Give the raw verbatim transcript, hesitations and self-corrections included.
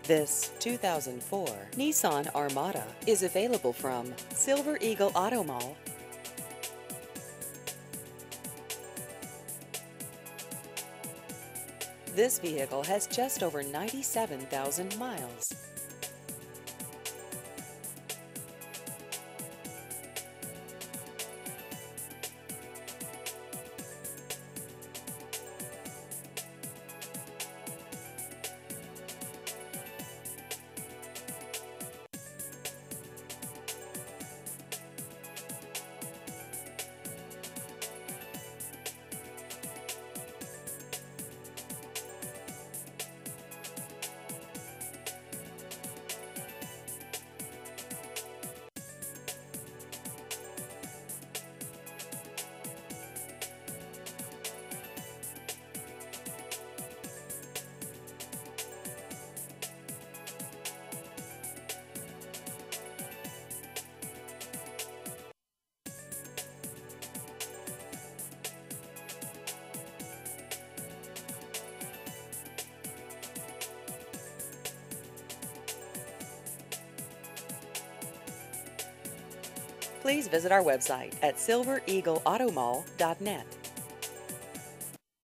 This two thousand four Nissan Armada is available from Silver Eagle Auto Mall. This vehicle has just over ninety-seven thousand miles. Please visit our website at silver eagle auto mall dot net.